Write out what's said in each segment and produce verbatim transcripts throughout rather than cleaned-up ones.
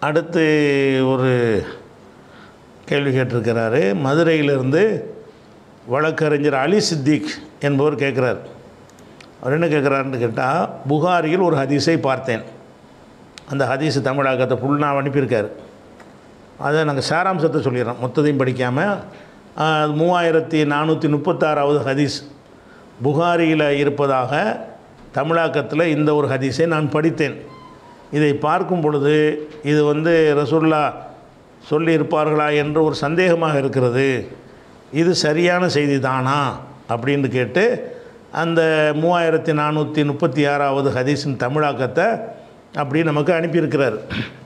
அடுத்து ஒரு கேள்வி கேட்டிருக்கிறாரு. மதுரையிலிருந்து வழக்கறிஞர் அலி சித்திக் என்பவர் கேட்குறார். அவர் என்ன கேட்குறாருன்னு கேட்டால், புகாரியில் ஒரு ஹதீஸை பார்த்தேன். அந்த ஹதீஸ் தமிழாக்கத்தை ஃபுல்லாக அனுப்பியிருக்காரு. அதை நாங்கள் சாராம்சத்தை சொல்லிடுறோம், மொத்தத்தையும் படிக்காமல். மூவாயிரத்தி நானூற்றி முப்பத்தாறாவது ஹதீஸ் புகாரியில் இருப்பதாக தமிழாக்கத்தில் இந்த ஒரு ஹதீஸை நான் படித்தேன். இதை பார்க்கும் பொழுது இது வந்து ரசூலுல்லா சொல்லியிருப்பார்களா என்று ஒரு சந்தேகமாக இருக்கிறது. இது சரியான செய்தி தானா அப்படின்னு கேட்டு அந்த மூவாயிரத்தி நானூற்றி முப்பத்தி ஆறாவது ஹதீஸின் தமிழாக்கத்தை அப்படி நமக்கு அனுப்பியிருக்கிறார்.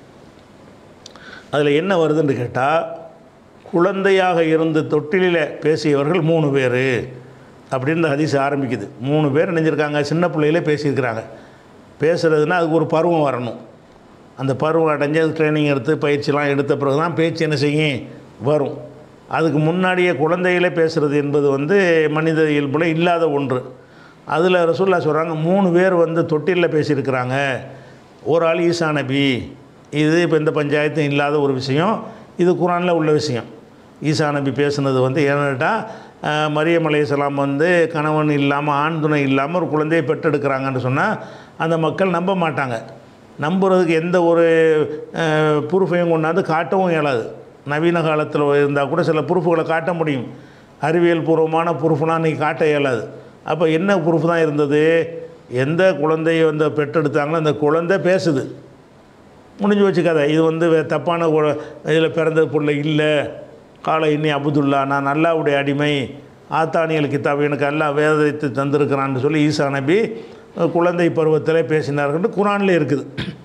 அதில் என்ன வருதுன்னு கேட்டால், குழந்தையாக இருந்து தொட்டிலில் பேசியவர்கள் மூணு பேர் அப்படின்னு ஹதீஸ் ஆரம்பிக்குது. மூணு பேர் நினைஞ்சிருக்காங்க, சின்ன பிள்ளையிலே பேசியிருக்கிறாங்க. பேசுகிறதுனா அதுக்கு ஒரு பருவம் வரணும். அந்த பருவம் அடைஞ்சு அது ட்ரைனிங் எடுத்து பயிற்சிலாம் எடுத்த பிறகு தான் பேச்சு என்ன செய்யும் வரும். அதுக்கு முன்னாடியே குழந்தைகளே பேசுகிறது என்பது வந்து மனித இயல்புல இல்லாத ஒன்று. அதில் ரசூலுல்லாஹ் சொல்கிறாங்க, மூணு பேர் வந்து தொட்டிலில் பேசியிருக்கிறாங்க. ஒரு ஆள் ஈசா நபி. இது இப்போ இந்த பஞ்சாயத்தும் இல்லாத ஒரு விஷயம், இது குர்ஆனில் உள்ள விஷயம். ஈசா நபி பேசுனது வந்து ஏன்னாட்டா, மரியம் அலைஹிஸ்ஸலாம் வந்து கணவன் இல்லாமல் ஆண் துணை இல்லாமல் ஒரு குழந்தையை பெற்றெடுக்கிறாங்கன்னு சொன்னால் அந்த மக்கள் நம்ப மாட்டாங்க. நம்புறதுக்கு எந்த ஒரு ப்ரூஃபையும் கொண்டாந்து காட்டவும் இயலாது. நவீன காலத்தில் இருந்தால் கூட சில ப்ரூஃப்களை காட்ட முடியும், அறிவியல் பூர்வமான ப்ரூஃப்லாம் இன்றைக்கி காட்ட இயலாது. அப்போ என்ன ப்ரூஃப் தான் இருந்தது? எந்த குழந்தையை வந்து பெற்றெடுத்தாங்களோ அந்த குழந்தை பேசுது, முடிஞ்சு வச்சுக்காத. இது வந்து தப்பான இதில் பிறந்த பிள்ளை இல்லை. காலை இன்னி அபுதுல்லா, நான் அல்லாவுடைய அடிமை, ஆத்தானியல் கிதாப் எனக்கு அல்லா வேதத்தை தந்திருக்கிறான்னு சொல்லி ஈசா நபி குழந்தை பருவத்திலே பேசினார்கள். குர்ஆனில் இருக்குது,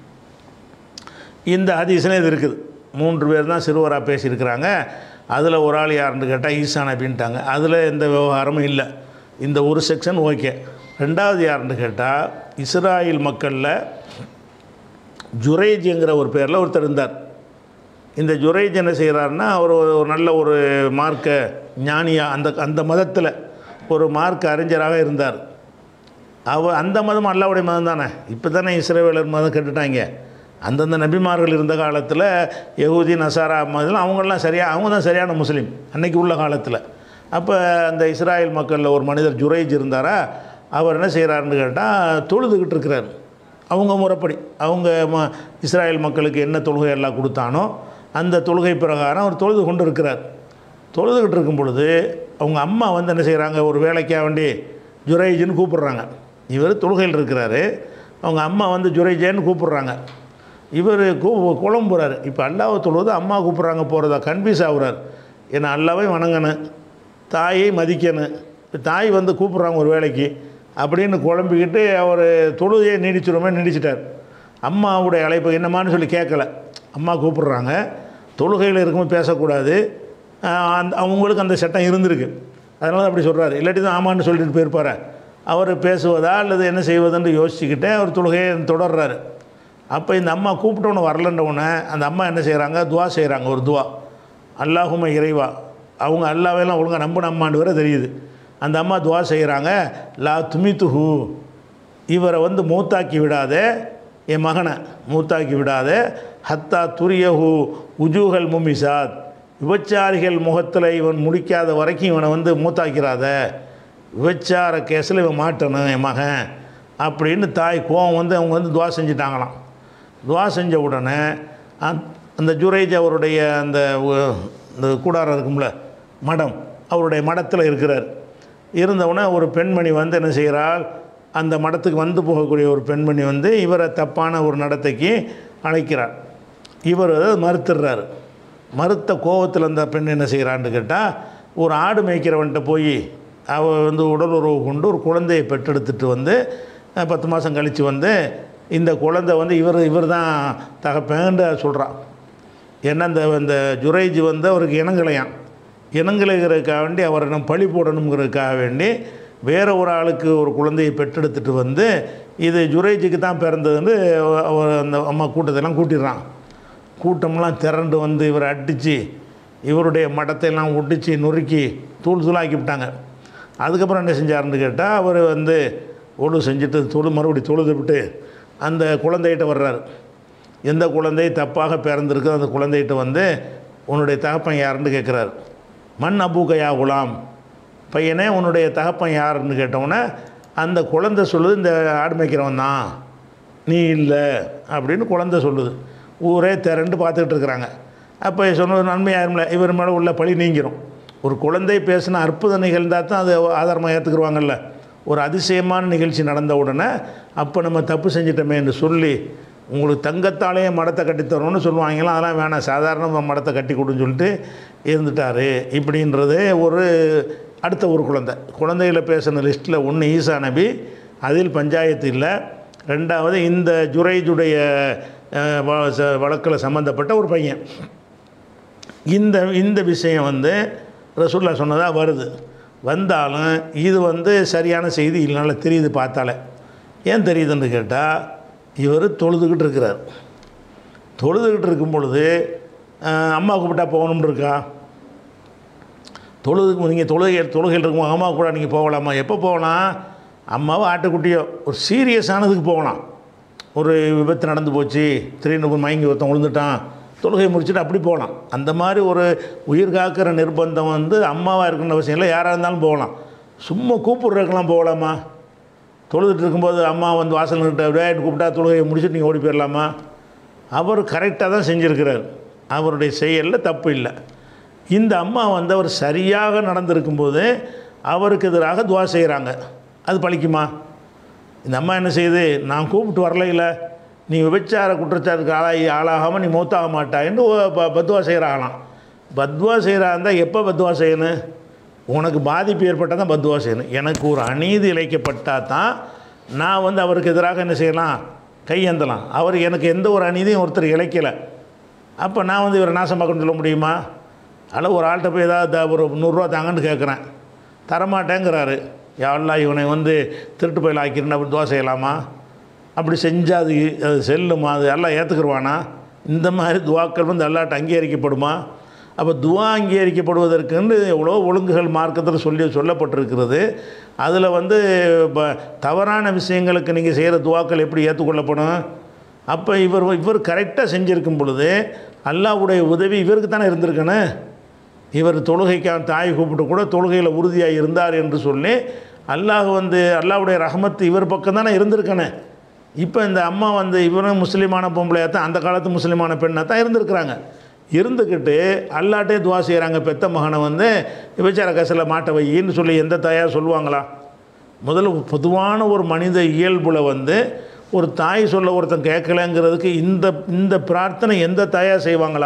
இந்த ஹதீஸில் இது இருக்குது. மூன்று பேர் தான் சிறுவராக பேசியிருக்கிறாங்க. அதில் ஒரு ஆள் யாருன்னு கேட்டால் ஈசா நபின்ட்டாங்க. அதில் எந்த விவகாரமும் இல்லை. இந்த ஒரு செக்ஷன் ஓகே. ரெண்டாவது யாருன்னு கேட்டால், இஸ்ராயில் மக்களில் ஜுரைஜ்ங்கிற ஒரு பேரில் ஒருத்தர் இருந்தார். இந்த ஜுரைஜ் என்ன செய்கிறாருன்னா, அவர் ஒரு நல்ல ஒரு மார்க்க ஞானியாக அந்த அந்த மதத்தில் ஒரு மார்க்க அறிஞராக இருந்தார். அவர் அந்த மதம் அல்லாவுடைய மதம் தானே. இப்போ தானே இஸ்ரவேலர் மதம் கட்டுட்டாங்க. அந்தந்த நபிமார்கள் இருந்த காலத்தில் யகூதி நசாரா மதம் அவங்கெல்லாம் சரியாக அவங்க தான் சரியான முஸ்லீம் அன்றைக்கி உள்ள காலத்தில். அப்போ அந்த இஸ்ராயல் மக்களில் ஒரு மனிதர் ஜுரைஜ் இருந்தாரா, அவர் என்ன செய்கிறாருன்னு கேட்டால் தொழுதுகிட்டு இருக்கிறார். அவங்க முறைப்படி அவங்க ம இஸ்ராயல் மக்களுக்கு என்ன தொழுகை எல்லாம் கொடுத்தானோ அந்த தொழுகை பிரகாரம் அவர் தொழுது கொண்டு இருக்கிறார். தொழுதுகிட்டு இருக்கும் பொழுது அவங்க அம்மா வந்து என்ன செய்கிறாங்க, ஒரு வேலைக்காக வேண்டி ஜுரைஜின்னு கூப்பிட்றாங்க. இவர் தொழுகையில் இருக்கிறாரு, அவங்க அம்மா வந்து ஜுரைஜேன்னு கூப்பிட்றாங்க. இவர் கூ குழம்புறாரு. இப்போ அல்லாவை தொழுவது அம்மா கூப்பிட்றாங்க போகிறதா கன்ஃபியூஸ் ஆகுறார். ஏன்னா அல்லாவை வணங்கணும், தாயை மதிக்கணும். தாய் வந்து கூப்பிட்றாங்க ஒரு வேலைக்கு அப்படின்னு குழம்பிக்கிட்டு அவர் தொழுதையை நீடிச்சிருமே நீடிச்சிட்டார். அம்மாவுடைய அழைப்பு என்னமான்னு சொல்லி கேட்கல. அம்மா கூப்பிட்றாங்க, தொழுகையில் இருக்கும்போது பேசக்கூடாது. அந்த அவங்களுக்கு அந்த சட்டம் இருந்திருக்கு, அதனால அப்படி சொல்கிறாரு. இல்லாட்டி தான் ஆமான்னு சொல்லிட்டு போயிருப்பார். அவர் பேசுவதா அல்லது என்ன செய்வதுன்னு யோசிச்சுக்கிட்டே அவர் தொழுகையை தொடர்றாரு. அப்போ இந்த அம்மா கூப்பிட்டோன்னு வரலன்றவுடனே அந்த அம்மா என்ன செய்கிறாங்க, துவா செய்கிறாங்க. ஒரு துவா, அல்லாஹும்ம இறைவா. அவங்க அல்லாவையெல்லாம் ஒழுங்காக நம்பின அம்மாண்டு வர தெரியுது. அந்த அம்மா துவா செய்கிறாங்க, லா துமித்துஹு, இவரை வந்து மூத்தாக்கி விடாதே, என் மகனை மூத்தாக்கி விடாதே, ஹத்தா துரியஹு உஜூஹல் முமிசாத், விபச்சாரிகள் முகத்தில் இவன் முடிக்காத வரைக்கும் இவனை வந்து மூத்தாக்கிறாத, விபச்சார கேஸில் இவன் மாட்டணும் என் மகன் அப்படின்னு தாய் கோவம் வந்து அவங்க வந்து துவா செஞ்சிட்டாங்களாம். துவா செஞ்ச உடனே அந்த ஜுரைஜ் அவருடைய அந்த இந்த கூடாரம் இருக்கும்ல மடம், அவருடைய மடத்தில் இருக்கிறார். இருந்தவுடனே ஒரு பெண்மணி வந்து என்ன செய்கிறாள், அந்த மடத்துக்கு வந்து போகக்கூடிய ஒரு பெண்மணி வந்து இவரை தப்பான ஒரு நடத்தைக்கு அழைக்கிறார். இவர் அதை மறுத்துடுறாரு. மறுத்த கோபத்தில் அந்த பெண் என்ன செய்கிறான்னு கேட்டால், ஒரு ஆடு மேய்க்கிறவன்கிட்ட போய் அவள் வந்து உடல் உறவு கொண்டு ஒரு குழந்தையை பெற்றெடுத்துட்டு வந்து பத்து மாதம் கழித்து வந்து இந்த குழந்தை வந்து இவர் இவர் தான் தகப்பேன்னு சொல்கிறான். ஏன்னா இந்த இந்த ஜுரைஜ் வந்து அவருக்கு இனங்கலையான், இனங்கலைகிறதுக்காக வேண்டி அவரை நம்ம பழி போடணுங்கிறதுக்காக வேண்டி வேறு ஒரு ஆளுக்கு ஒரு குழந்தையை பெற்றெடுத்துட்டு வந்து இது ஜுரைஜுக்கு தான் பிறந்ததுன்னு அவர் அந்த அம்மா கூட்டத்தெல்லாம் கூட்டிடுறான். கூட்டம்லாம் திரண்டு வந்து இவரை அடித்து இவருடைய மடத்தையெல்லாம் ஒட்டிச்சு நொறுக்கி தூள் தூளாக்கி விட்டாங்க. அதுக்கப்புறம் என்ன செஞ்சாருன்னு கேட்டால், அவர் வந்து ஒழு செஞ்சுட்டு தொழு மறுபடி தொழுது விட்டு அந்த குழந்தைகிட்ட வர்றாரு. எந்த குழந்தை தப்பாக பிறந்திருக்கு அந்த குழந்தைகிட்ட வந்து உன்னுடைய தகப்பன் யாருன்னு கேட்குறாரு. மண் அபூகையா குலாம், பையனே உன்னுடைய தகப்பன் யாருன்னு கேட்டவுடனே அந்த குழந்தை சொல்லுது இந்த ஆடு மேய்க்கிறவன் தான், நீ இல்லை அப்படின்னு குழந்தை சொல்லுது. ஊரே திரண்டு பார்த்துக்கிட்டு இருக்கிறாங்க. அப்போ சொன்ன நன்மையாயிரும்ல, இவர் மேலே உள்ள பழி நீங்கிரும். ஒரு குழந்தை பேசின அற்புத நிகழ்ந்தால் தான் அது ஆதாரமாக ஏற்றுக்குருவாங்கல்ல. ஒரு அதிசயமான நிகழ்ச்சி நடந்த உடனே அப்போ நம்ம தப்பு செஞ்சிட்டோமே என்று சொல்லி உங்களுக்கு தங்கத்தாலேயே மடத்தை கட்டித்தரோன்னு சொல்லுவாங்களாம். அதெல்லாம் வேணாம், சாதாரண மடத்தை கட்டி கொடுன்னு சொல்லிட்டு இருந்துட்டார். இப்படின்றது ஒரு அடுத்த ஒரு குழந்தை குழந்தைகளை பேசின லிஸ்ட்டில் ஒன்று ஈசா நபி, அதில் பஞ்சாயத்து இல்லை. ரெண்டாவது இந்த ஜுரைஜுடைய வழக்கில் சம்மந்தப்பட்ட ஒரு பையன். இந்த இந்த விஷயம் வந்து ரசூலுல்லாஹ் சொன்னதாக வருது. வந்தாலும் இது வந்து சரியான செய்தி இல்லைனால தெரியுது பார்த்தாலே. ஏன் தெரியுதுன்னு கேட்டால் இவர் தொழுதுகிட்டு இருக்கிறார். தொழுதுகிட்டு இருக்கும் பொழுது அம்மா கூப்பிட்டா போகணும்னு இருக்கா? தொழுதுக்கு நீங்கள் தொழுகை தொழுகையில் இருக்கும் அம்மா கூட நீங்கள் போகலாமா? எப்போ போகலாம்? அம்மாவை ஆட்டுக்குட்டியோ ஒரு சீரியஸானதுக்கு போகலாம். ஒரு விபத்து நடந்து போச்சு, திடீர்னு மயங்கி ஒருத்தன் விழுந்துட்டான், தொழுகை முடிச்சுட்டு அப்படி போகலாம். அந்த மாதிரி ஒரு உயிர் காக்கிற நிர்பந்தம் வந்து அம்மாவாக இருக்குன்ற அவசியம் இல்லை, யாராக இருந்தாலும் போகலாம். சும்மா கூப்பிட்றதுக்கெல்லாம் போகலாமா? தொழுதுட்டு இருக்கும்போது அம்மா வந்து வாசல் நிறுத்த விளையாட்டு கூப்பிட்டா தொழுகையை முடிச்சுட்டு நீங்கள் ஓடி போயிடலாமா? அவர் கரெக்டாக தான் செஞ்சுருக்கிறார், அவருடைய செயலில் தப்பு இல்லை. இந்த அம்மா வந்து அவர் சரியாக நடந்திருக்கும்போது அவருக்கு எதிராக துவா செய்கிறாங்க, அது பழிக்குமா? இந்த அம்மா என்ன செய்யுது, நான் கூப்பிட்டு வரல, இல்லை நீ விபச்சார குற்றச்சாட்டுக்கு ஆளாகி ஆளாகாமல் நீ மௌத்தாக மாட்டான்னு பத்வா செய்கிறாங்களாம். பத்வா செய்கிறா இருந்தால் எப்போ பத்வா செய்யணும்? உனக்கு பாதிப்பு ஏற்பட்டால் தான் பத்வா செய்யணும். எனக்கு ஒரு அநீதி இழைக்கப்பட்டால் தான் நான் வந்து அவருக்கு எதிராக என்ன செய்யலாம், கையேந்தலாம். அவர் எனக்கு எந்த ஒரு அநீதியும் ஒருத்தர் இழைக்கலை, அப்போ நான் வந்து இவரை நாசமாக்கணும்னு சொல்ல முடியுமா? அதில் ஒரு ஆள்கிட்ட போய் ஏதாவது ஒரு நூறுரூவா தாங்கன்னு கேட்குறேன், தரமாட்டேங்கிறாரு. யாரெல்லாம் இவனை வந்து திருட்டு போயில் ஆக்கிருன்னு அப்படி துவா செய்யலாமா? அப்படி செஞ்சால் அது அது செல்லுமா? அது எல்லாம் ஏற்றுக்குருவானா? இந்த மாதிரி துவாக்கள் வந்து எல்லாட்ட அங்கீகரிக்கப்படுமா? அப்போ துவா அங்கீகரிக்கப்படுவதற்குன்னு எவ்வளோ ஒழுங்குகள் மார்க்கத்தில் சொல்லி சொல்லப்பட்டிருக்கிறது. அதில் வந்து இப்போ தவறான விஷயங்களுக்கு நீங்கள் செய்கிற துவாக்கள் எப்படி ஏற்றுக்கொள்ளப்படும்? அப்போ இவர் இவர் கரெக்டாக செஞ்சுருக்கும் பொழுது அல்லாஹ்வுடைய உதவி இவருக்கு தானே இருந்திருக்கணும். இவர் தொழுகைக்கான தாய் கூப்பிட்டு கூட தொழுகையில் உறுதியாக இருந்தார் என்று சொல்லி அல்லாஹ் வந்து அல்லாஹ்வுடைய ரஹமத்து இவர் பக்கம் தானே இருந்திருக்கணும். இப்போ இந்த அம்மா வந்து இவரும் முஸ்லீமான பொம்பளையாக தான், அந்த காலத்து முஸ்லீமான பெண்ணாக தான் இருந்திருக்கிறாங்க. இருந்துக்கிட்டு அல்லாட்டே துவா செய்கிறாங்க, பெத்த மகனை வந்து விபச்சார கசில் மாட்ட வையின்னு சொல்லி எந்த தாயார் சொல்லுவாங்களா? முதல்ல பொதுவான ஒரு மனித இயல்புல வந்து ஒரு தாய் சொல்ல ஒருத்தன் கேட்கலங்கிறதுக்கு இந்த இந்த பிரார்த்தனை எந்த தாயார் செய்வாங்களா?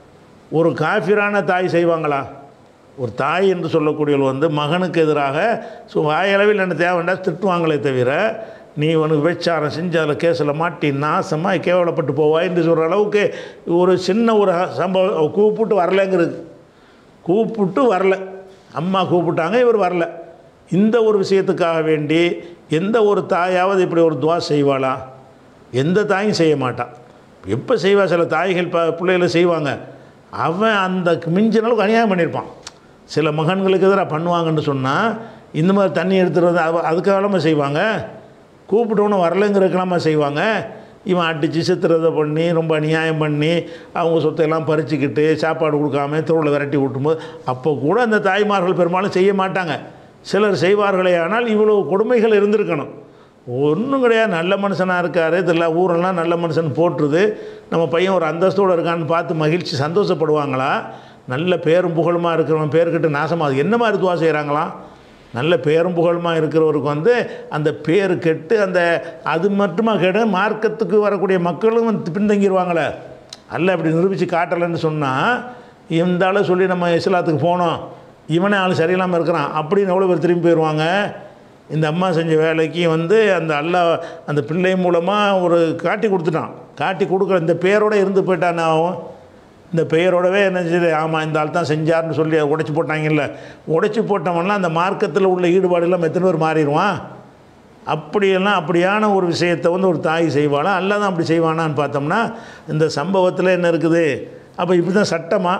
ஒரு காஃபிரான தாய் செய்வாங்களா? ஒரு தாய் என்று சொல்லக்கூடியவள் வந்து மகனுக்கு எதிராக ஸோ வாயளவில் என்ன தேவைண்டா திட்டுவாங்களே தவிர, நீ உனக்கு விபச்சாரம் செஞ்சு அதில் கேஸில் மாட்டி நாசமாக கேவலப்பட்டு போவாய் என்று சொல்கிற அளவுக்கு ஒரு சின்ன ஒரு சம்பவம் கூப்பிட்டு வரலைங்கிறது. கூப்பிட்டு வரல, அம்மா கூப்பிட்டாங்க, இவர் வரல. இந்த ஒரு விஷயத்துக்காக வேண்டி எந்த ஒரு தாயாவது இப்படி ஒரு துவா செய்வாளா? எந்த தாயும் செய்ய மாட்டான். எப்போ செய்வா? சில தாய்கள் ப பிள்ளைகளை செய்வாங்க, அவன் அந்த மிஞ்சினாலும் அநியாயம் பண்ணியிருப்பான். சில மகன்களுக்கு எதிராக பண்ணுவாங்கன்னு சொன்னால் இந்த மாதிரி தண்ணி எடுத்துகிட்டு வந்து அது அதுக்காகலாமா செய்வாங்க? கூப்பிட்டோன்னு வரலைங்கிறதுக்கெல்லாமா செய்வாங்க? இவன் அடித்து சித்திரதை பண்ணி ரொம்ப அநியாயம் பண்ணி அவங்க சொத்தையெல்லாம் பறிச்சுக்கிட்டு சாப்பாடு கொடுக்காம தெருவில் விரட்டி விட்டும்போது அப்போ கூட அந்த தாய்மார்கள் பெரும்பாலும் செய்ய மாட்டாங்க. சிலர் செய்வார்களே, ஆனால் இவ்வளோ கொடுமைகள் இருந்திருக்கணும். ஒன்றும் கிடையாது, நல்ல மனுஷனாக இருக்கார், இதெல்லாம் ஊரெல்லாம் நல்ல மனுஷன் போட்டுருது, நம்ம பையன் ஒரு அந்தஸ்தோடு இருக்கான்னு பார்த்து மகிழ்ச்சி சந்தோஷப்படுவாங்களா? நல்ல பேரும் புகழுமா இருக்கிறவன் பேர்கிட்ட நாசமாக அது என்ன மாதிரி துவா செய்கிறாங்களாம்? நல்ல பேரும் புகழுமாக இருக்கிறவருக்கு வந்து அந்த பேர் கெட்டு அந்த அது மட்டுமா கெடு மார்க்கத்துக்கு வரக்கூடிய மக்களும் வந்து பின்தங்கிடுவாங்களே. அல்ல இப்படி நிரூபித்து காட்டலைன்னு சொன்னால் இந்த ஆளை சொல்லி நம்ம இஸ்லாத்துக்கு போனோம், இவனே ஆள் சரியில்லாமல் இருக்கிறான் அப்படின்னு எவ்வளோ பேர் திரும்பி போயிடுவாங்க. இந்த அம்மா செஞ்ச வேலைக்கு வந்து அந்த அல்லா அந்த பிள்ளை மூலமாக ஒரு காட்டி கொடுத்துட்டான். காட்டி கொடுக்குற இந்த பேரோடு இருந்து போயிட்டான். ஆகும் இந்த பெயரோடவே என்ன செய்யுது, ஆமாம் இந்த ஆள் தான் செஞ்சார்னு சொல்லி உடைச்சி போட்டாங்கல்ல. உடைச்சி போட்டவன்லாம் அந்த மார்க்கத்தில் உள்ள ஈடுபாடெல்லாம் எத்தனை பேர் மாறிடுவான்? அப்படியெல்லாம் அப்படியான ஒரு விஷயத்தை வந்து ஒரு தாய் செய்வாளா? அல்ல தான் அப்படி செய்வானான்னு பார்த்தோம்னா இந்த சம்பவத்தில் என்ன இருக்குது? அப்போ இப்படி தான் சட்டமாக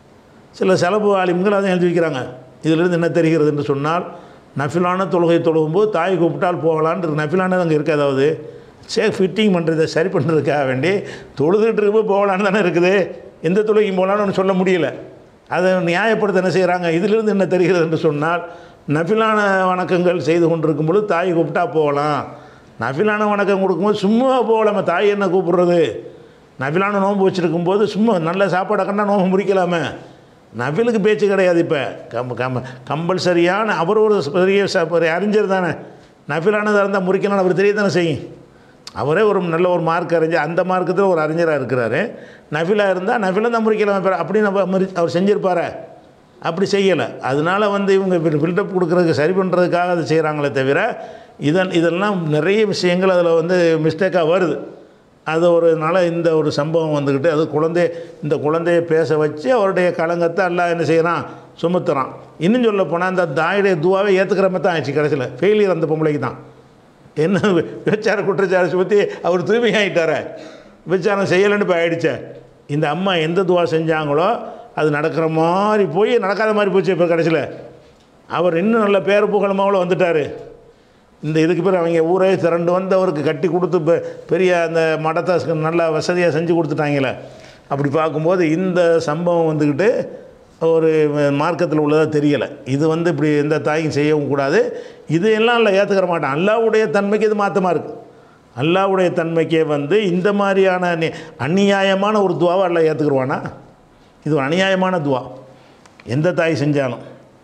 சில செலவு ஆலிம்கள் அதை எழுதி வைக்கிறாங்க. இதிலிருந்து என்ன தெரிகிறது என்று சொன்னால், நஃபிலான தொழுகை தொழுகும்போது தாய் கூப்பிட்டால் போகலான்னு நஃபிலானது அங்கே இருக்குது. அதாவது சே ஃபிட்டிங் பண்ணுறதை சரி பண்ணுறதுக்காக வேண்டி தொழுதுகிட்டு இருக்கும்போது போகலான்னு தானே இருக்குது, எந்த தொழுகையும் போகலான்னு ஒன்று சொல்ல முடியல. அதை நியாயப்படுத்த என்ன செய்கிறாங்க, இதிலிருந்து என்ன தெரிகிறது என்று சொன்னால், நஃபிலான வணக்கங்கள் செய்து கொண்டிருக்கும் பொழுது தாய் கூப்பிட்டா போகலாம். நஃபிலான வணக்கம் கொடுக்கும்போது சும்மா போகலாமா, தாய் என்ன கூப்பிட்றது? நஃபிலான நோன்பு வச்சுருக்கும்போது சும்மா நல்ல சாப்பாடை கண்டா நோன்பு முடிக்கலாமே. நஃபிலுக்கு பேச்சு கிடையாது. இப்போ கம் கம் கம்பல்சரியான அவர் ஒரு பெரிய பெரிய அறிஞர் தானே, நஃபிலானதாக இருந்தால் முறிக்கணும்னு அவர் தெரிய தானே செய்யும். அவரே ஒரு நல்ல ஒரு மார்க் அறிஞர், அந்த மார்க்கத்தில் ஒரு அறிஞராக இருக்கிறாரு. நஃபிலாக இருந்தால் நஃபிலாக தான் முறிக்கலாம் அப்படின்னு நம்ம அவர் செஞ்சுருப்பாரா? அப்படி செய்யலை. அதனால் வந்து இவங்க பில்டப் கொடுக்குறதுக்கு சரி பண்ணுறதுக்காக அதை செய்கிறாங்களே தவிர, இதன் இதெல்லாம் நிறைய விஷயங்கள் அதில் வந்து மிஸ்டேக்காக வருது. அது ஒரு நாள் இந்த ஒரு சம்பவம் வந்துக்கிட்டு, அது குழந்தை இந்த குழந்தையை பேச வச்சு அவருடைய களங்கத்தை எல்லாம் என்ன செய்யறான், சுமத்துறான். இன்னும் சொல்ல போனால் அந்த தாயுடைய துவாவை ஏற்றுக்கிற மாதிரி தான் ஆயிடுச்சு. கடைசியில் ஃபெயிலியர் அந்த பொம்பளைக்கு தான். என்ன விபச்சார குற்றச்சாரை சுமத்தி அவர் தூய்மையாகிட்டார, விபச்சாரம் செய்யலைன்னு இப்போ ஆயிடுச்சே. இந்த அம்மா எந்த துவா செஞ்சாங்களோ அது நடக்கிற மாதிரி போய் நடக்காத மாதிரி போச்சு. இப்போ கடைசியில் அவர் இன்னும் நல்ல பேர் புகழமாவில் வந்துட்டார். இந்த இதுக்கு பேர் அவங்க ஊரே திரண்டு வந்து அவருக்கு கட்டி கொடுத்து இப்போ பெரிய அந்த மடத்தை நல்லா வசதியாக செஞ்சு கொடுத்துட்டாங்களே. அப்படி பார்க்கும்போது இந்த சம்பவம் வந்துக்கிட்டு ஒரு மார்க்கத்தில் உள்ளதாக தெரியலை. இது வந்து இப்படி எந்த தாயும் செய்யவும் கூடாது. இது எல்லாம் இல்லை, ஏற்றுக்கிற மாட்டான். அல்லாஹ்வுடைய தன்மைக்கு இது மாற்றமாக இருக்குது. அல்லாஹ்வுடைய தன்மைக்கே வந்து இந்த மாதிரியான அநியாயமான ஒரு துவாவை அல்லாஹ் ஏற்றுக்குருவானா? இது ஒரு அநியாயமான துவா எந்த தாய் செஞ்சாலும்.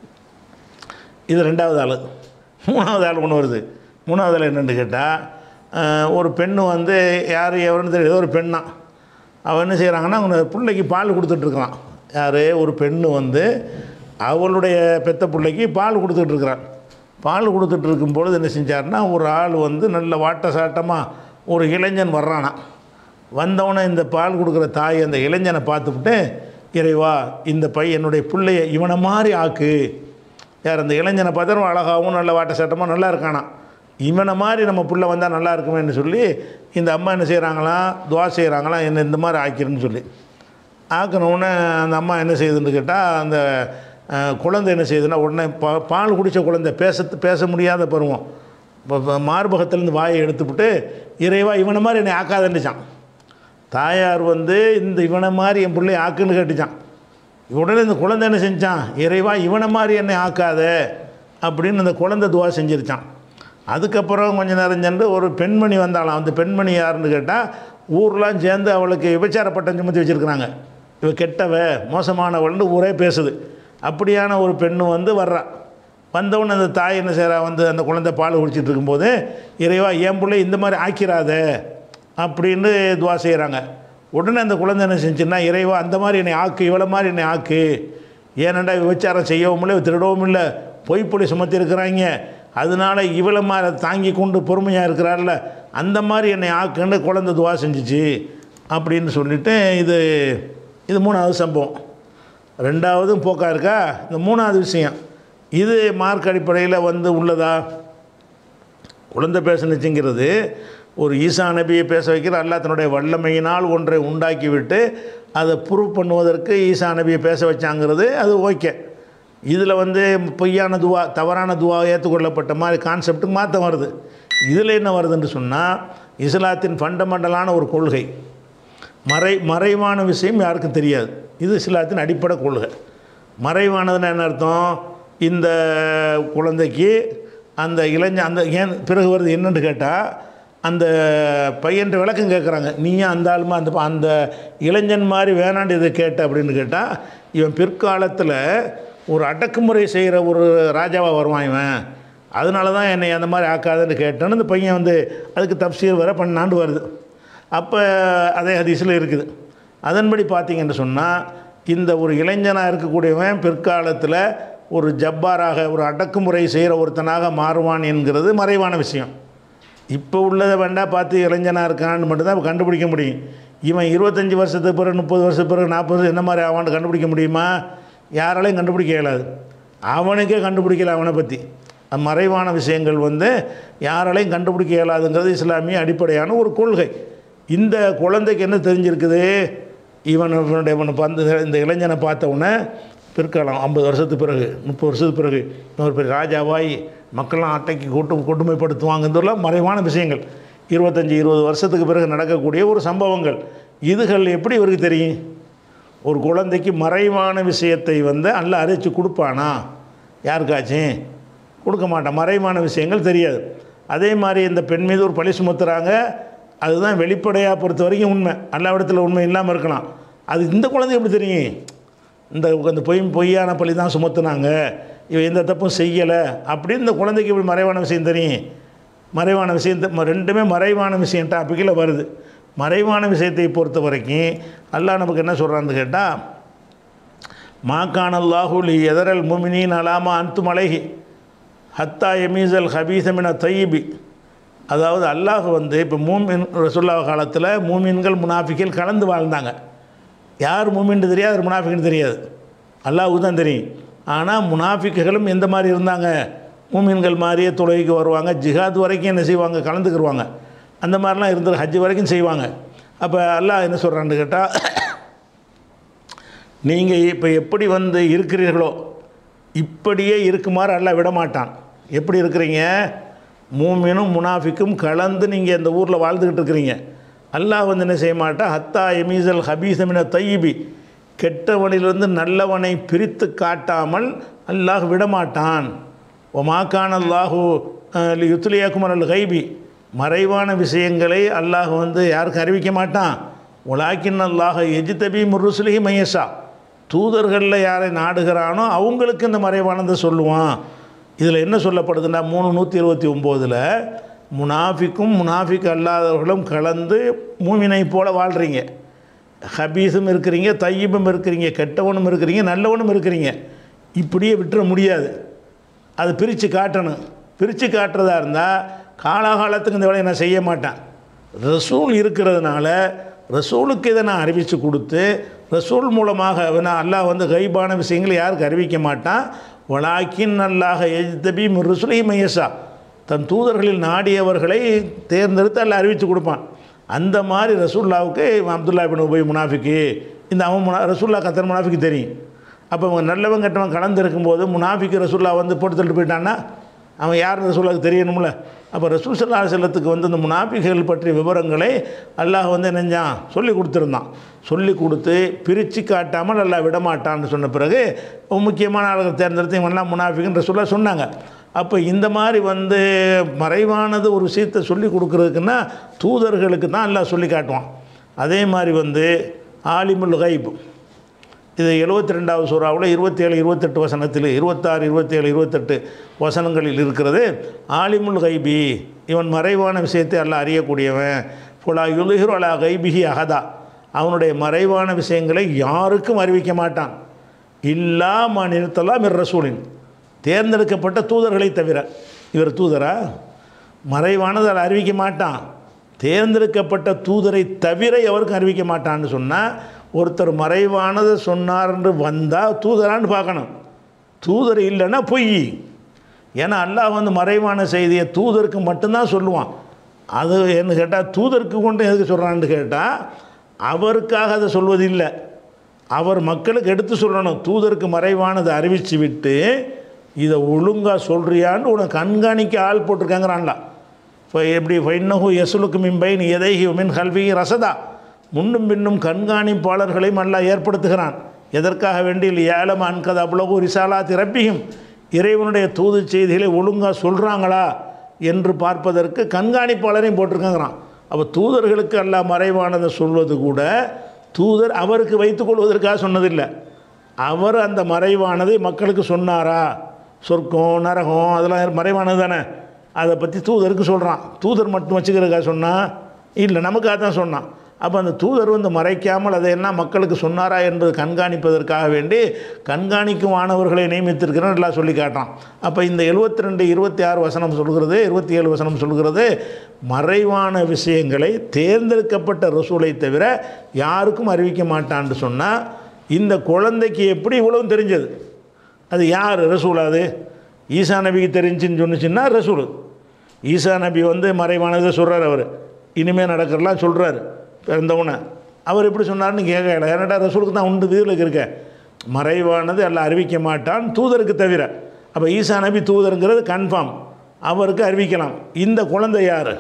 இது ரெண்டாவது ஆள். மூணாவது ஆள் ஒன்று வருது. மூணாவது ஆள் என்னென்னு கேட்டால், ஒரு பெண்ணு வந்து யார் எவருன்னு தெரியும், ஏதோ ஒரு பெண்ணா அவள் என்ன செய்கிறாங்கன்னா, அவங்க பிள்ளைக்கு பால் கொடுத்துட்ருக்குறான். யார், ஒரு பெண்ணு வந்து அவளுடைய பெத்த பிள்ளைக்கு பால் கொடுத்துட்ருக்குறான். பால் கொடுத்துட்டு இருக்கும்பொழுது என்ன செஞ்சார்னா, ஒரு ஆள் வந்து நல்ல வாட்ட சாட்டமாக ஒரு இளைஞன் வர்றானா. வந்தவொடனே இந்த பால் கொடுக்குற தாய் அந்த இளைஞனை பார்த்துவிட்டு, இறைவா இந்த பையன் என்னுடைய பிள்ளைய இவனை மாதிரி ஆக்கு. யார், அந்த இளைஞனை பார்த்தா அழகாகவும் நல்ல வாட்ட சாட்டமாக நல்லா இருக்கானா, இவனை மாதிரி நம்ம பிள்ளை வந்தால் நல்லா இருக்குமேன்னு சொல்லி இந்த அம்மா என்ன செய்கிறாங்களாம், துவா செய்கிறாங்களாம், என்ன இந்த மாதிரி ஆக்கிருன்னு சொல்லி. ஆக்கினவுடனே அந்த அம்மா என்ன செய்யுதுன்னு கேட்டால், அந்த குழந்தை என்ன செய்யுதுன்னா, உடனே பா பால் குடித்த குழந்தை பேச பேச முடியாத பருவம், இப்போ மார்பகத்திலேருந்து வாயை எடுத்துவிட்டு, இறைவா இவனை மாதிரி என்னை ஆக்காதன்னுச்சான். தாயார் வந்து இந்த இவனை மாதிரி என் பிள்ளை ஆக்குன்னு கேட்டுச்சான். உடனே இந்த குழந்தை என்ன செஞ்சான், இறைவா இவனை மாதிரி என்னை ஆக்காத அப்படின்னு அந்த குழந்தை துவா செஞ்சிருச்சான். அதுக்கப்புறம் கொஞ்சம் நேரம் சென்று ஒரு பெண்மணி வந்தாலாம். அந்த பெண்மணி யாருன்னு கேட்டால், ஊர்லாம் சேர்ந்து அவளுக்கு விபச்சார பட்டம் சுமத்தி வச்சுருக்குறாங்க. இவ கெட்டவ மோசமானவள்னு ஊரே பேசுது. அப்படியான ஒரு பெண்ணு வந்து வர்றா. வந்தவுடனே அந்த தாய் என்ன செய்கிறா, வந்து அந்த குழந்தை பால் குடிச்சிட்டு இருக்கும்போது, இறைவா என் பிள்ளை இந்த மாதிரி ஆக்கிறாத அப்படின்னு துவா செய்கிறாங்க. உடனே அந்த குழந்தை என்ன செஞ்சுன்னா, இறைவா அந்த மாதிரி என்னை ஆக்கு, இவ்வளோ மாதிரி என்னை ஆக்கு. ஏனண்டா விபச்சாரம் செய்யவும் இல்லை, திருடவும் இல்லை, பொய்ப்பொழி சுமத்தி இருக்கிறாங்க, அதனால் இவ்வளோ மாதிரி தாங்கி கொண்டு பொறுமையாக இருக்கிறார்ல, அந்த மாதிரி என்னை ஆக்குன்னு குழந்தை துவா செஞ்சிச்சு அப்படின்னு சொல்லிவிட்டு, இது இது மூணாவது சம்பவம். ரெண்டாவதும் போக்கா இருக்கா. இந்த மூணாவது விஷயம் இது மார்க் அடிப்படையில் வந்து உள்ளதா? குழந்தை பேசணுச்சுங்கிறது ஒரு ஈசா நபியை பேச வைக்கிற அல்லாஹ் தன்னுடைய வல்லமையினால் ஒன்றை உண்டாக்கிவிட்டு அதை ப்ரூவ் பண்ணுவதற்கு ஈசா நபியை பேச வச்சாங்கிறது அது ஓகே. இதில் வந்து பொய்யான துவா, தவறான துவா ஏற்றுக்கொள்ளப்பட்ட மாதிரி கான்செப்ட்டுக்கு மாற்றம் வருது. இதில் என்ன வருதுன்னு சொன்னால், இஸ்லாத்தின் ஃபண்டமெண்டலான ஒரு கொள்கை, மறை மறைவான விஷயம் யாருக்கும் தெரியாது. இது இஸ்லாத்தின் அடிப்படை கொள்கை. மறைவானதுன்னு என்ன அர்த்தம், இந்த குழந்தைக்கு அந்த இளைஞன் அந்த ஏன் பிறகு வருது என்னென்னு கேட்டால், அந்த பையன்கிட்ட விளக்கம் கேட்குறாங்க, நீயா அந்த ஆளுமா அந்த அந்த இளைஞன் மாதிரி வேணாண்டு இதை கேட்ட அப்படின்னு கேட்டால், இவன் பிற்காலத்தில் ஒரு அடக்குமுறை செய்கிற ஒரு ராஜாவாக வருவான் இவன், அதனால தான் என்னை அந்த மாதிரி ஆக்காதுன்னு கேட்டேன்னு இந்த பையன் வந்து அதுக்கு தப்சீர் வர பண்ணாண்டு வருது. அப்போ அதே ஹதீஸில் இருக்குது. அதன்படி பார்த்திங்கன்னு சொன்னால், இந்த ஒரு இளைஞனாக இருக்கக்கூடியவன் பிற்காலத்தில் ஒரு ஜப்பாராக ஒரு அடக்குமுறை செய்கிற ஒருத்தனாக மாறுவான் என்கிறது மறைவான விஷயம். இப்போ உள்ளதை வேண்டாம் பார்த்து இளைஞனாக இருக்கான்னு மட்டும்தான் கண்டுபிடிக்க முடியும். இவன் இருபத்தஞ்சி வருஷத்துக்கு பிறகு முப்பது வருஷத்துக்கு பிறகு நாற்பது வருஷம் என்ன மாதிரி ஆவான்னு கண்டுபிடிக்க முடியுமா? யாராலையும் கண்டுபிடிக்க இயலாது. அவனுக்கே கண்டுபிடிக்கல அவனை பற்றி. மறைவான விஷயங்கள் வந்து யாராலையும் கண்டுபிடிக்க இயலாதுங்கிறது இஸ்லாமிய அடிப்படையான ஒரு கொள்கை. இந்த குழந்தைக்கு என்ன தெரிஞ்சிருக்குது, இவன் இவனுடைய இவனை பார்த்து இந்த இளைஞனை பார்த்தவுடனே பிற்காலம் ஐம்பது வருஷத்துக்கு பிறகு முப்பது வருஷத்துக்கு பிறகு இன்னொரு பெரிய ராஜாவாய் மக்கள்லாம் அட்டைக்கு கூட்டு கொடுமைப்படுத்துவாங்கன்றதுலாம் மறைவான விஷயங்கள். இருபத்தஞ்சி இருபது வருஷத்துக்கு பிறகு நடக்கக்கூடிய ஒரு சம்பவங்கள். இதுகள் எப்படி இவருக்கு தெரியும்? ஒரு குழந்தைக்கு மறைவான விஷயத்தை வந்து அல்லாஹ் அறிவிச்சு கொடுப்பானா? யாருக்காச்சும் கொடுக்க மாட்டான். மறைவான விஷயங்கள் தெரியாது. அதே மாதிரி இந்த பெண் மீது ஒரு பழி சுமத்துறாங்க, அதுதான் வெளிப்படையாக பொறுத்த வரைக்கும் உண்மை. அல்லாவிடத்தில் உண்மை இல்லாமல் இருக்கலாம். அது இந்த குழந்தை எப்படி தெரியும்? இந்த இந்த பொய் பொய்யான பழி தான் சுமத்துனாங்க, இவன் எந்த தப்பும் செய்யலை அப்படின்னு இந்த குழந்தைக்கு இப்படி மறைவான விஷயம் தெரியும்? மறைவான விஷயம் ரெண்டுமே மறைவான விஷயம் டாப்பிக்கில் வருது. மறைவான விஷயத்தை பொறுத்த வரைக்கும் அல்லாஹ் நமக்கு என்ன சொல்கிறான்னு கேட்டால், மாக்கான் அல்லாஹுலி எதரல் முமினின் அலாமா அன்து மலைஹி ஹத்தா எமீசல் ஹபீசமின தையிபி. அதாவது அல்லாஹ் வந்து இப்போ மூமின் ரசூல்லா காலத்தில் மூமின்கள் முனாஃபிக்கள் கலந்து வாழ்ந்தாங்க. யார் மூமின்னு தெரியாது, யார் முனாஃபிக்னு தெரியாது, அல்லாஹுக்கு தான் தெரியும். ஆனால் முனாஃபிக்குகளும் எந்த மாதிரி இருந்தாங்க? மூமின்கள் மாதிரியே தொழுகைக்கு வருவாங்க, ஜிஹாத் வரைக்கும் என்ன செய்வாங்க? கலந்துக்கிடுவாங்க. அந்த மாதிரிலாம் இருந்தது, ஹஜ் வரைக்கும் செய்வாங்க. அப்போ அல்லாஹ் என்ன சொல்கிறான்னு கேட்டால், நீங்கள் இப்போ எப்படி வந்து இருக்கிறீர்களோ இப்படியே இருக்குமாறு அல்லாஹ் விடமாட்டான். எப்படி இருக்கிறீங்க? மூமினும் முனாஃபிக்கும் கலந்து நீங்கள் இந்த ஊரில் வாழ்ந்துக்கிட்டு இருக்கிறீங்க. அல்லாஹ் வந்து என்ன செய்ய மாட்டான்? ஹத்தா எமீசல் ஹபீசமின தையிபி, கெட்டவனிலிருந்து நல்லவனை பிரித்து காட்டாமல் அல்லாஹ் விடமாட்டான். ஓ மாக்கான் அல்லாஹூ யுத்துலியாக்குமர் அல் கைபி, மறைவான விஷயங்களை அல்லாஹ் வந்து யாருக்கும் அறிவிக்க மாட்டான். உலாக்கின் அல்லாஹ் எஜிதபி முருசுலிஹி மையஷா, தூதர்களில் யாரை நாடுகிறானோ அவங்களுக்கு இந்த மறைவானதை சொல்லுவான். இதில் என்ன சொல்லப்படுதுன்னா, மூணு நூற்றி இருபத்தி ஒம்போதில் முனாஃபிக்கும் முனாஃபிக் அல்லாதவர்களும் கலந்து மூமினை போல வாழ்கிறீங்க. ஹபீஸும் இருக்கிறீங்க, தையீபும் இருக்கிறீங்க, கெட்டவனும் இருக்கிறீங்க, நல்லவனும் இருக்கிறீங்க. இப்படியே விட்டுற முடியாது. அது பிரித்து காட்டணும். பிரித்து காட்டுறதா இருந்தால் காலாகாலத்துக்கு இந்த வேலையை நான் செய்ய மாட்டேன். ரசூல் இருக்கிறதுனால ரசூலுக்கு இதை நான் அறிவித்து கொடுத்து, ரசூல் மூலமாக நான் அல்லாஹ் வந்து கைபான விஷயங்களை யாருக்கு அறிவிக்க மாட்டான். வலாக்கின் அல்லாஹ் எஜ்தபி முருசுலை மையசா, தன் தூதர்களில் நாடியவர்களை தேர்ந்தெடுத்து அல்லாஹ் அறிவித்து கொடுப்பான். அந்த மாதிரி ரசூல்லாவுக்கு அப்துல்லா பின் உபை முனாஃபிக்கு, இந்த அவன் முனா ரசூல்லா கத்தர் முனாஃபிக்கு தெரியும். அப்போ அவங்க நல்லவன் கெட்டவன் கலந்து இருக்கும்போது முனாஃபிக்கு ரசூல்லா வந்து போட்டு தள்ளிட்டு போயிட்டான்னா அவன் யார் ரசூல்லாவுக்கு தெரியணும்ல. அப்போ ரசூல் ஸல்லல்லாஹு அலைஹி வஸல்லத்துக்கு வந்து இந்த முனாஃபிக்குகள் பற்றிய விவரங்களை அல்லாஹ் வந்து நெஞ்சான் சொல்லி கொடுத்துருந்தான். சொல்லி கொடுத்து பிரித்து காட்டாமல் அல்லாஹ் விடமாட்டான்னு சொன்ன பிறகு முக்கியமான ஆளுகள் தேர்ந்தெடுத்து இவன்லாம் முனாஃபிக்குன்னு ரசூல்லா சொன்னாங்க. அப்போ இந்த மாதிரி வந்து மறைவானது ஒரு விஷயத்தை சொல்லி கொடுக்குறதுக்குன்னா தூதர்களுக்கு தான் அல்லாஹ் சொல்லி காட்டுவான். அதே மாதிரி வந்து ஆலிமுல் கைப், இது எழுபத்தி ரெண்டாவது சூறாவில் இருபத்தேழு இருபத்தெட்டு வசனத்தில் இருபத்தாறு இருபத்தேழு இருபத்தெட்டு வசனங்களில் இருக்கிறது. ஆலிமுல் கைபி, இவன் மறைவான விஷயத்தை அல்லாஹ் அறியக்கூடியவன். ஃபுலா யுலிஹிரு அலா கைபிஹி அஹதா, அவனுடைய மறைவான விஷயங்களை யாருக்கும் அறிவிக்க மாட்டான். இல்லா மா நிறுத்தலா மிர் ரசூலின், தேர்ந்தெடுக்கப்பட்ட தூதர்களை தவிர. இவர் தூதரா? மறைவானது அதை அறிவிக்க மாட்டான். தேர்ந்தெடுக்கப்பட்ட தூதரை தவிர எவருக்கும் அறிவிக்க மாட்டான்னு சொன்னால், ஒருத்தர் மறைவானதை சொன்னார்ன்று வந்தால் தூதரான்னு பார்க்கணும். தூதர் இல்லைன்னா பொய். ஏன்னா அல்லாஹ் வந்து மறைவான செய்தியை தூதருக்கு மட்டும்தான் சொல்லுவான். அது என்ன கேட்டால், தூதருக்கு கொண்டு எதுக்கு சொல்கிறான்னு கேட்டால், அவருக்காக அதை சொல்வது இல்லை, அவர் மக்களுக்கு எடுத்து சொல்லணும். தூதருக்கு மறைவானதை அறிவித்து விட்டு இதை ஒழுங்காக சொல்கிறியான்னு உனக்கு கண்காணிக்க ஆள் போட்டிருக்காங்கிறான்ல. இப்போ எப்படி ஃபைன்னஹு யஸ்லுக்கு மின்பைன் எதைஹி மின் கல்வி ரசதா, முன்னும் பின்னும் கண்காணிப்பாளர்களையும் அல்லாஹ் ஏற்படுத்துகிறான். எதற்காக வேண்டி ஏலம் அன்கத அவ்வளவு ரிசாலாத்தி ரப்பியும், இறைவனுடைய தூது செய்திகளை ஒழுங்காக சொல்கிறாங்களா என்று பார்ப்பதற்கு கண்காணிப்பாளரையும் போட்டிருக்காங்கிறான். அப்போ தூதர்களுக்கு அல்லாஹ் மறைவானதை சொல்வது கூட தூதர் அவருக்கு வைத்துக்கொள்வதற்காக சொன்னதில்லை. அவர் அந்த மறைவானதை மக்களுக்கு சொன்னாரா? சொர்க்கம் நரகம் அதெல்லாம் மறைவானது தானே, அதை பற்றி தூதருக்கு சொல்கிறான். தூதர் மட்டும் வச்சுக்கிறதுக்காக சொன்னால் இல்லை, நமக்காக தான் சொன்னான். அப்போ அந்த தூதர் வந்து மறைக்காமல் அதையெல்லாம் மக்களுக்கு சொன்னாரா என்பது கண்காணிப்பதற்காக வேண்டி கண்காணிக்கும் மாணவர்களை நியமித்திருக்கிறேன் எல்லாம் சொல்லி காட்டான். அப்போ இந்த எழுபத்தி ரெண்டு இருபத்தி ஆறு வசனம் சொல்கிறது, இருபத்தி ஏழு வசனம் சொல்கிறது, மறைவான விஷயங்களை தேர்ந்தெடுக்கப்பட்ட ரசூலை தவிர யாருக்கும் அறிவிக்க மாட்டான்னு சொன்னால், இந்த குழந்தைக்கு எப்படி இவ்வளவு தெரிஞ்சது? அது யார் ரசூல்? அது ஈசா நபிக்கு தெரிஞ்சுன்னு சொன்னிச்சுன்னா ரசூல். ஈசா நபி வந்து மறைவானதை சொல்கிறார், அவர் இனிமேல் நடக்கிறலாம் சொல்கிறார் பிறந்தவனை. அவர் எப்படி சொன்னார்னு கேட்கல. ஏன்னாடா ரசூலுக்கு தான் உண்டு வீதில் இருக்க, மறைவானது எல்லாம் அறிவிக்க மாட்டான் தூதருக்கு தவிர. அப்போ ஈசா நபி தூதருங்கிறது கன்ஃபார்ம், அவருக்கு அறிவிக்கலாம். இந்த குழந்தை யார்?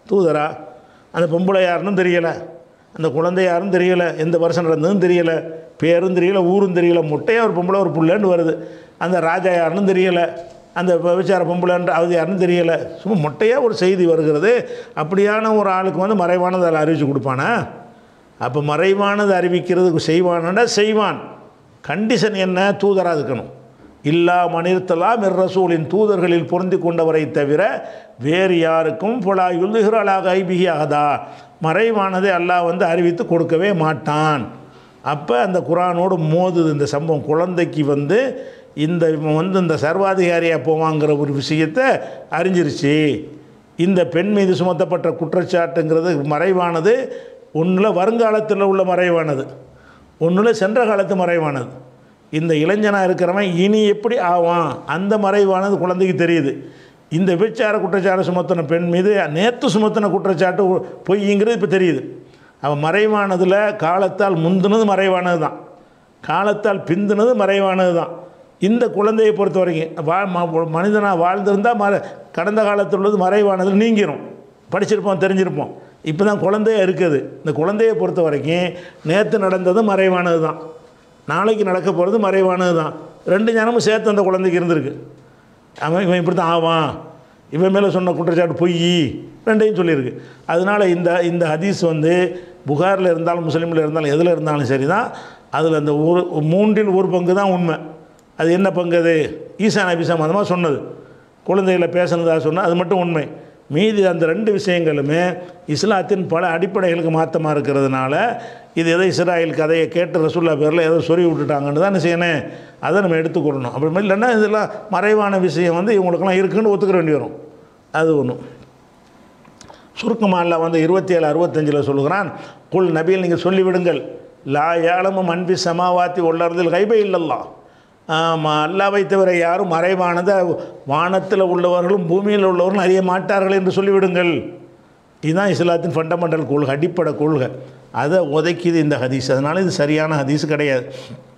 தூதரா? அந்த பொம்பளை யாருன்னு தெரியலை, அந்த குழந்தை யாருன்னு தெரியலை, எந்த வருஷம் நடந்ததுன்னு தெரியலை, பேரும் தெரியலை, ஊரும் தெரியலை, முட்டையாக ஒரு பொம்பளை ஒரு புள்ளன்னு வருது. அந்த ராஜா யாருன்னு தெரியலை, அந்த விபச்சார பொம்பளைன்ற அது யாருன்னு தெரியலை, சும்மா மொட்டையாக ஒரு செய்தி வருகிறது. அப்படியான ஒரு ஆளுக்கு வந்து மறைவானது அதில் அறிவித்து கொடுப்பானா? அப்போ மறைவானது அறிவிக்கிறதுக்கு செய்வானா? செய்வான். கண்டிஷன் என்ன? தூதராக இருக்கணும். இல்லா மனிதத்தலாம் மிர் ரசூலின், தூதர்களில் பொருந்தி கொண்டவரை தவிர வேறு யாருக்கும் பொலா யுல்லுகிறாளாக ஐபிகி அகதா, மறைவானதை அல்லாஹ் வந்து அறிவித்து கொடுக்கவே மாட்டான். அப்போ அந்த குரானோடு மோதுது இந்த சம்பவம். குழந்தைக்கு வந்து இந்த இவன் வந்து இந்த சர்வாதிகாரியாக போவாங்கிற ஒரு விஷயத்தை அறிஞ்சிருச்சு. இந்த பெண் மீது சுமத்தப்பட்ட குற்றச்சாட்டுங்கிறது மறைவானது. ஒன்றில் வருங்காலத்தில் உள்ள மறைவானது, ஒன்றில் சென்ற காலத்து மறைவானது. இந்த இளைஞனாக இருக்கிறவன் இனி எப்படி ஆவான், அந்த மறைவானது குழந்தைக்கு தெரியுது. இந்த விபச்சார குற்றச்சாட்டு சுமத்தின பெண் மீது நேற்று சுமத்தின குற்றச்சாட்டு பொய்ங்கிறது இப்போ தெரியுது. அவன் மறைவானதில் காலத்தால் முந்தினது மறைவானது தான், காலத்தால் பிந்தினது மறைவானது தான். இந்த குழந்தையை பொறுத்த வரைக்கும் வா மனிதனாக வாழ்ந்திருந்தால் மற கடந்த காலத்தில் உள்ளது மறைவானதில் நீங்கிரும். படிச்சிருப்போம், தெரிஞ்சிருப்போம். இப்போ தான் குழந்தையாக இருக்குது. இந்த குழந்தையை பொறுத்த வரைக்கும் நேற்று நடந்தது மறைவானது தான், நாளைக்கு நடக்க போகிறது மறைவானது தான். ரெண்டு ஞானமும் சேர்த்து அந்த குழந்தைக்கு இருந்திருக்கு. அவன் இவன் இப்படி தான் ஆவான், இவன் மேலே சொன்ன குற்றச்சாட்டு பொய், ரெண்டையும் சொல்லியிருக்கு. அதனால் இந்த இந்த ஹதீஸ் வந்து புகாரில் இருந்தாலும் முஸ்லீமில் இருந்தாலும் எதில் இருந்தாலும் சரி தான், அதில் அந்த ஒரு மூன்றில் ஒரு பங்கு தான் உண்மை. அது என்ன பங்கு? அது ஈசா நபி சம்பந்தமாக சொன்னது, குழந்தைகளை பேசுனதாக சொன்னால் அது மட்டும் உண்மை. மீதி அந்த ரெண்டு விஷயங்களுமே இஸ்லாத்தின் பல அடிப்படைகளுக்கு மாற்றமாக இருக்கிறதுனால இது எதை இஸ்ராயல் கதையை கேட்டு ரசூல்லா பேரில் ஏதோ சொறி விட்டுட்டாங்கன்னு தான் என்ன செய்யணும், அதை நம்ம எடுத்துக்கொள்ளணும். அப்படி இல்லைன்னா இதெல்லாம் மறைவான விஷயம் வந்து இவங்களுக்கெல்லாம் இருக்குன்னு ஒத்துக்கிற வேண்டி வரும். அது ஒன்றும் சுருக்கமாக வந்து இருபத்தி ஏழு அறுபத்தஞ்சில் சொல்லுகிறான், குல் நபியில் நீங்கள் சொல்லிவிடுங்கள், லா யாலமும் அன்பி சமாவாத்தி உள்ளறதில் கைபே இல்லல்லா, ஆமாம் அல்லாவை தவிர யாரும் மறைவானதை வானத்தில் உள்ளவர்களும் பூமியில் உள்ளவர்களும் அறிய மாட்டார்கள் என்று சொல்லிவிடுங்கள். இதுதான் இஸ்லாத்தின் ஃபண்டமெண்டல் கொள்கை, அடிப்படை கொள்கை. அதை உதைக்கிது இந்த ஹதீஸ். அதனால் இது சரியான ஹதீஸ் கிடையாது.